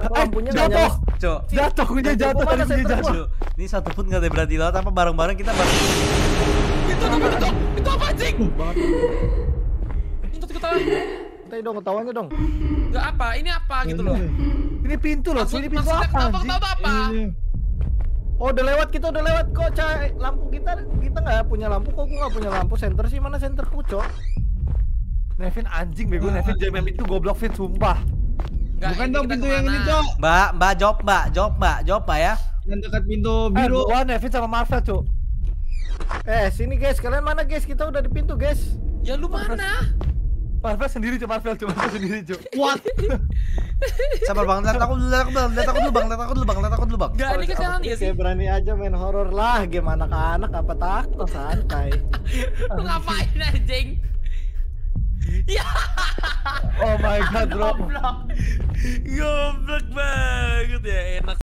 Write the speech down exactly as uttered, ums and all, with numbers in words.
lampunya nggak jatuh. nyala. Cok. Jatuh, kuncinya jatuh, tadi kuncinya jatuh. Cok, ini satu pun gak ada yang berani lewat apa bareng-bareng kita bareng. Itu apa itu? Itu apa anjing? Untuk ketahuan. Tadi dong ketawanya dong. Enggak apa, ini apa gitu loh. Ini pintu loh, Maksud- ini pintu maksudnya apa apa? anjing? Apa apa? Oh udah lewat, kita udah lewat kok Cai. Lampu kita kita nggak punya lampu kok, gua nggak punya lampu. Center sih mana centerku Cok? Nevin anjing bego, Nevin jam itu goblok Vin sumpah. Enggak, Bukan ini dong kita pintu yang kemana? ini, Cok. Mbak, Mbak jawab, Mbak, jawab, Mbak, jawab, Mbak ya. Yang dekat pintu Eh, biru. gua Nevin sama Marvel, Cuk. Eh sini guys, kalian mana guys? Kita udah di pintu guys. Ya lu mana? Marvel sendiri, Cuk, Marvel, Cuk, Marvel sendiri, Cuk. What? Sabar Bang, lihat aku dulu, lihat aku dulu, lihat aku dulu Bang, lihat aku dulu Bang, lihat aku dulu Bang. Enggak, ini ke kanan ya sih. Kayak berani aja main horor lah, game anak-anak apa takut santai. Lu ngapain anjing? Ya. Oh my god, bro. Goblok. Goblok banget.